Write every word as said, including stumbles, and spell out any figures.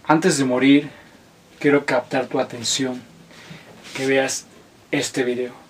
Antes de morir, quiero captar tu atención, que veas este video.